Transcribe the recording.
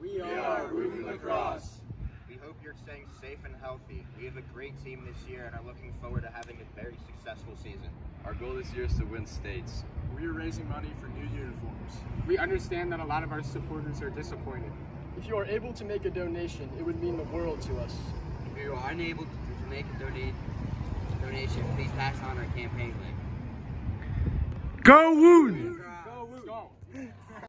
We are Wootton Lacrosse. We hope you're staying safe and healthy. We have a great team this year and are looking forward to having a very successful season. Our goal this year is to win states. We are raising money for new uniforms. We understand that a lot of our supporters are disappointed. If you are able to make a donation, it would mean the world to us. If you are unable to make a donation, please pass on our campaign link. Go Wootton!